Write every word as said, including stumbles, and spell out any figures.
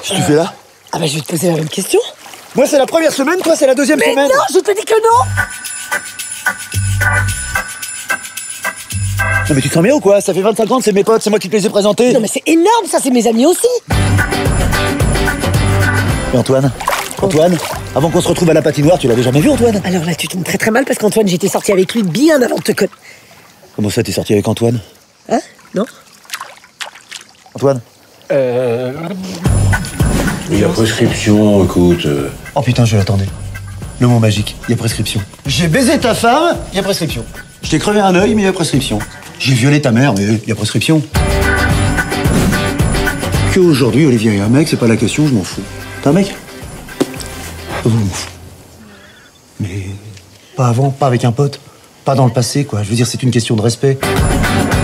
Qu'est-ce que tu fais là? Ah bah je vais te poser la même question. Moi c'est la première semaine, toi c'est la deuxième Mais semaine. non, je te dis que non. Non mais tu te sens bien ou quoi? Ça fait vingt-cinq ans que c'est mes potes, c'est moi qui te les ai présentés. Non mais c'est énorme, ça c'est mes amis aussi. Et Antoine Antoine Avant qu'on se retrouve à la patinoire, tu l'avais jamais vu Antoine? Alors là tu tombes très très mal parce qu'Antoine j'étais sortie avec lui bien avant de te connaître. Comment ça t'es sorti avec Antoine? Hein? Non? Antoine? Euh... Il y a prescription, écoute... Euh... Oh putain, je l'attendais. Le mot magique, il y a prescription. J'ai baisé ta femme, il y a prescription. Je t'ai crevé un œil, mais il y a prescription. J'ai violé ta mère, mais il y a prescription. Que aujourd'hui, Olivier est un mec, c'est pas la question, je m'en fous. T'es un mec? Oh, je m'en fous. Mais pas avant, pas avec un pote, pas dans le passé, quoi. Je veux dire, c'est une question de respect.